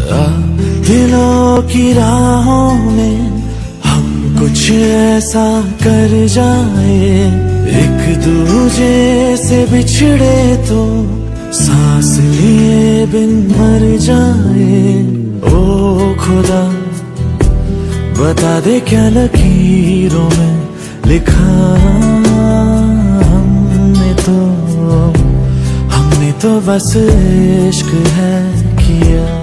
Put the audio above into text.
दिलों की राहों में हम कुछ ऐसा कर जाए, एक दूजे से बिछड़े तो सांस लिए बिन मर जाए। ओ खुदा बता दे क्या लकीरों में लिखा, हमने तो बस इश्क है किया।